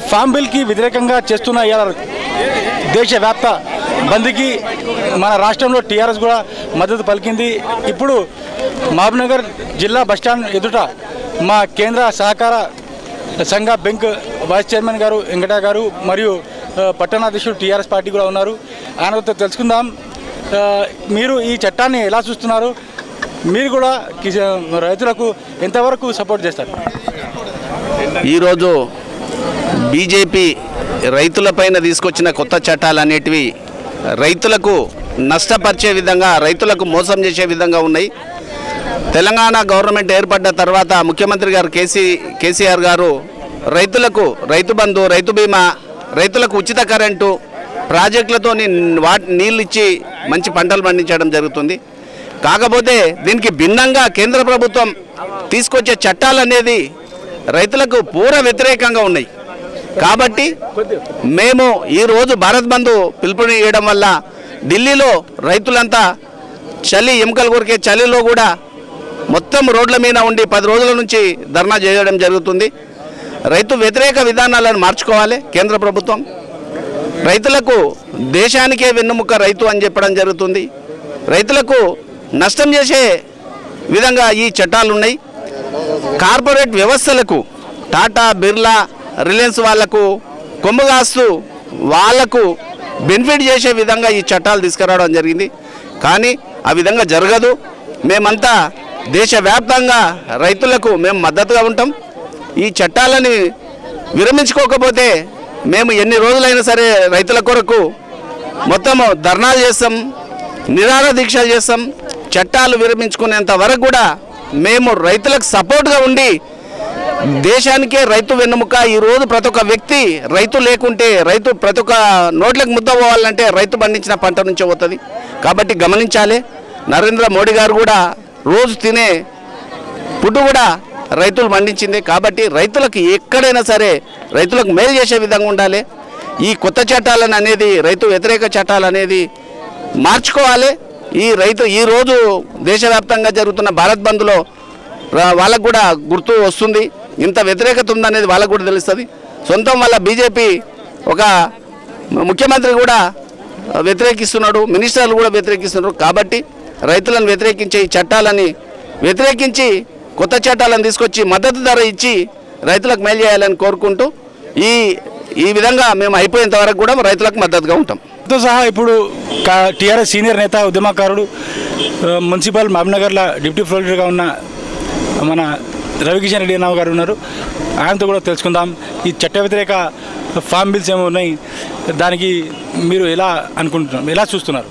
Form బిల్కి వ్యతిరేకంగా చేస్తున్న దేశవ్యాప్త బంద్కి మన రాష్ట్రంలో టీఆర్ఎస్ కూడా మద్దతు పలికింది. ఇప్పుడు మహబూబ్నగర్ జిల్లా బస్టాండ్ ఎదుట మా కేంద్ర సహకార సంఘ బ్యాంక్ వైస్ చైర్మన్ గారు వెంకట గారు మరియు పట్టణాధ్యక్షుడు టీఆర్ఎస్ పార్టీ కూడా ఉన్నారు. ఆయనతో తెలుసుకుందాం. మీరు ఈ చట్టాన్ని ఎలా చూస్తున్నారు? మీరు కూడా రైతులకు ఎంతవరకు సపోర్ట్ చేస్తారు? ఈరోజు బీజేపీ రైతులపైన తీసుకొచ్చిన కొత్త చట్టాలు అనేటివి రైతులకు నష్టపరిచే విధంగా, రైతులకు మోసం చేసే విధంగా ఉన్నాయి. తెలంగాణ గవర్నమెంట్ ఏర్పడ్డ తర్వాత ముఖ్యమంత్రి గారు కేసీఆర్ గారు రైతులకు రైతు బంధు, రైతు బీమా, రైతులకు ఉచిత కరెంటు, ప్రాజెక్టులతో నీళ్ళు ఇచ్చి మంచి పంటలు పండించడం జరుగుతుంది. కాకపోతే దీనికి భిన్నంగా కేంద్ర ప్రభుత్వం తీసుకొచ్చే చట్టాలు అనేది రైతులకు పూర్వ వ్యతిరేకంగా ఉన్నాయి. కాబట్టి మేము ఈరోజు భారత్ బంధు పిలుపునియడం వల్ల ఢిల్లీలో రైతులంతా చలి ఎముకలు కొరికే చలిలో కూడా మొత్తం రోడ్ల మీద ఉండి 10 రోజుల నుంచి ధర్నా చేయడం జరుగుతుంది. రైతు వ్యతిరేక విధానాలను మార్చుకోవాలి కేంద్ర ప్రభుత్వం. రైతులకు దేశానికే వెన్నుముక్క రైతు అని చెప్పడం జరుగుతుంది. రైతులకు నష్టం చేసే విధంగా ఈ చట్టాలు ఉన్నాయి. కార్పొరేట్ వ్యవస్థలకు, టాటా, బిర్లా, రిలయన్స్ వాళ్లకు కొమ్ముగాస్తూ వాళ్లకు బెనిఫిట్ చేసే విధంగా ఈ చట్టాలు తీసుకురావడం జరిగింది. కానీ ఆ విధంగా జరగదు. మేమంతా దేశవ్యాప్తంగా రైతులకు మేము మద్దతుగా ఉంటాం. ఈ చట్టాలని విరమించుకోకపోతే మేము ఎన్ని రోజులైనా సరే రైతుల కొరకు మొత్తము ధర్నాలు చేస్తాం, నిరాహార దీక్షలు చేస్తాం. చట్టాలు విరమించుకునేంత వరకు కూడా మేము రైతులకు సపోర్ట్గా ఉండి దేశానికే రైతు వెన్నుముక. ఈరోజు ప్రతి ఒక్క వ్యక్తి రైతు లేకుంటే, రైతు ప్రతి ఒక్క నోట్లకు ముద్ద పోవాలంటే రైతు పండించిన పంట నుంచే పోతుంది. కాబట్టి గమనించాలి. నరేంద్ర మోడీ గారు కూడా రోజు తినే ఫుడ్ కూడా రైతులు పండించింది. కాబట్టి రైతులకు ఎక్కడైనా సరే రైతులకు మేలు చేసే విధంగా ఉండాలి. ఈ కొత్త చట్టాలను అనేది, రైతు వ్యతిరేక చట్టాలు అనేది మార్చుకోవాలి. ఈరోజు దేశవ్యాప్తంగా జరుగుతున్న భారత్ బంద్లో వాళ్ళకు కూడా గుర్తు వస్తుంది. ఇంత వ్యతిరేకత ఉందనేది వాళ్ళకు కూడా తెలుస్తుంది. సొంతం వాళ్ళ బీజేపీ ఒక ముఖ్యమంత్రి కూడా వ్యతిరేకిస్తున్నాడు, మినిస్టర్లు కూడా వ్యతిరేకిస్తున్నారు. కాబట్టి రైతులను వ్యతిరేకించే ఈ చట్టాలని వ్యతిరేకించి కొత్త చట్టాలను తీసుకొచ్చి మద్దతు ధర ఇచ్చి రైతులకు మేలు చేయాలని కోరుకుంటూ ఈ విధంగా మేము అయిపోయేంత వరకు కూడా రైతులకు మద్దతుగా ఉంటాం. సహా ఇప్పుడు టీఆర్ఎస్ సీనియర్ నేత, ఉద్యమకారుడు, మున్సిపల్ మహబూబ్నగర్లో డిప్యూటీ ప్రొఫెసర్గా ఉన్న మన రవికిషన్ రెడ్డి అన్న గారు ఉన్నారు. ఆయనతో కూడా తెలుసుకుందాం. ఈ చట్ట వ్యతిరేక ఫామ్ బిల్స్ ఏమో ఉన్నాయి, దానికి మీరు ఎలా అనుకుంటున్నారు, ఎలా చూస్తున్నారు?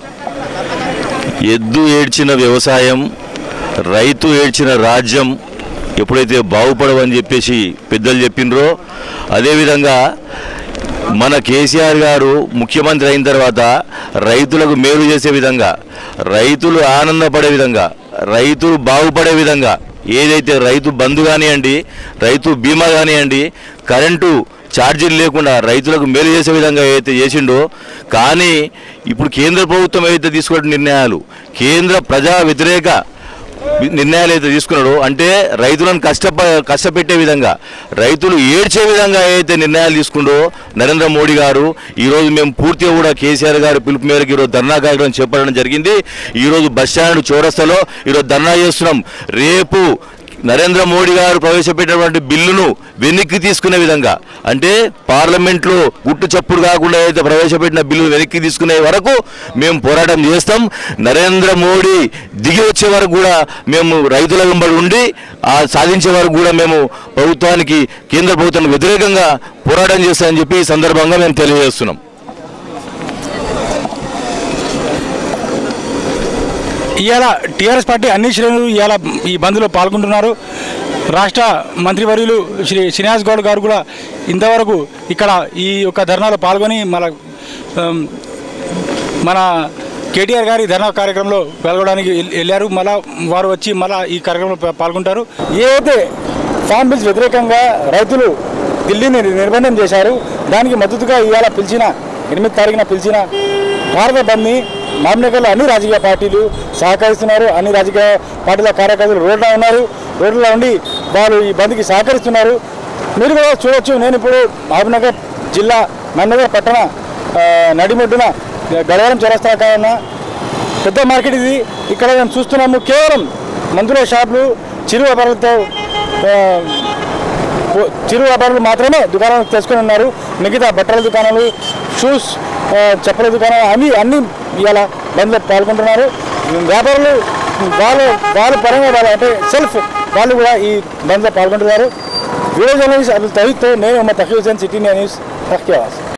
ఎద్దు ఏడ్చిన వ్యవసాయం, రైతు ఏడ్చిన రాజ్యం ఎప్పుడైతే బాగుపడవని చెప్పేసి పెద్దలు చెప్పినరో, అదేవిధంగా మన కేసీఆర్ గారు ముఖ్యమంత్రి అయిన తర్వాత రైతులకు మేలు చేసే విధంగా, రైతులు ఆనందపడే విధంగా, రైతులు బాగుపడే విధంగా ఏదైతే రైతు బంధు కానివ్వండి, రైతు బీమా కానివ్వండి, కరెంటు ఛార్జీలు లేకుండా రైతులకు మేలు చేసే విధంగా ఏదైతే చేసిండో, కానీ ఇప్పుడు కేంద్ర ప్రభుత్వం ఏదైతే తీసుకున్న నిర్ణయాలు, కేంద్ర ప్రజా వ్యతిరేక నిర్ణయాలు అయితే తీసుకున్నాడో, అంటే రైతులను కష్టపెట్టే విధంగా, రైతులు ఏడ్చే విధంగా ఏదైతే నిర్ణయాలు తీసుకుండో నరేంద్ర మోడీ గారు, ఈరోజు మేము పూర్తిగా కూడా కేసీఆర్ గారు పిలుపు మేరకు ఈరోజు ధర్నా కార్యక్రమం చేపట్టడం జరిగింది. ఈరోజు బస్టాండ్ చౌరస్తాలో ఈరోజు ధర్నా చేస్తున్నాం. రేపు నరేంద్ర మోడీ గారు ప్రవేశపెట్టినటువంటి బిల్లును వెనక్కి తీసుకునే విధంగా, అంటే పార్లమెంట్లో గుట్టు చప్పుడు కాకుండా అయితే ప్రవేశపెట్టిన బిల్లు వెనక్కి తీసుకునే వరకు మేము పోరాటం చేస్తాం. నరేంద్ర మోడీ దిగి వచ్చే వరకు కూడా మేము రైతుల వెంబడి ఉండి సాధించే వరకు కూడా మేము ప్రభుత్వానికి, కేంద్ర ప్రభుత్వానికి వ్యతిరేకంగా పోరాటం చేస్తామని చెప్పి ఈ సందర్భంగా మేము తెలియజేస్తున్నాం. ఇవాళ టీఆర్ఎస్ పార్టీ అన్ని శ్రేణులు ఇవాళ ఈ బంద్లో పాల్గొంటున్నారు. రాష్ట్ర మంత్రివర్యులు శ్రీ శ్రీనివాస్ గౌడ్ గారు కూడా ఇంతవరకు ఇక్కడ ఈ యొక్క ధర్నాలో పాల్గొని మన కేటీఆర్ గారి ధర్నా కార్యక్రమంలో పాల్గొనడానికి వెళ్ళారు. మళ్ళీ వారు వచ్చి మళ్ళీ ఈ కార్యక్రమంలో పాల్గొంటారు. ఏదైతే ఫామ్ బిల్స్ వ్యతిరేకంగా రైతులు ఢిల్లీని నిర్బంధం చేశారు, దానికి మద్దతుగా ఇవాళ 8 తారీఖున పిలిచిన భారత బంద్ని మహబూబ్నగర్లో అన్ని రాజకీయ పార్టీలు సహకరిస్తున్నారు. అన్ని రాజకీయ పార్టీల కార్యకర్తలు రోడ్లో ఉండి వాళ్ళు ఈ బంద్కి సహకరిస్తున్నారు. మీరు కూడా చూడొచ్చు. నేను ఇప్పుడు మహబూబ్నగర్ జిల్లా మహబూబ్నగర్ పట్టణ నడిమొడ్డున గడవరం చౌరస్తా కావున పెద్ద మార్కెట్ ఇది. ఇక్కడ మేము చూస్తున్నాము కేవలం మందుల షాపులు, చిరు వ్యాపారులు మాత్రమే దుకాణాలు తెచ్చుకొని ఉన్నారు. మిగతా బట్టల దుకాణాలు, షూస్, చెప్పుల దుకాణాలు అన్నీ ఇవాళ బంద్లో పాల్గొంటున్నారు. వ్యాపారులు వాళ్ళ పరంగా అంటే సెల్ఫ్ వాళ్ళు కూడా ఈ బంద్లో పాల్గొంటున్నారు. వీడియో జర్నలిస్ట్ అబ్దుల్ తహీద్తో నేను మొహమ్మద్ తకీ హుసేన్, సిటీ న్యూస్, తఖ్యావాస్.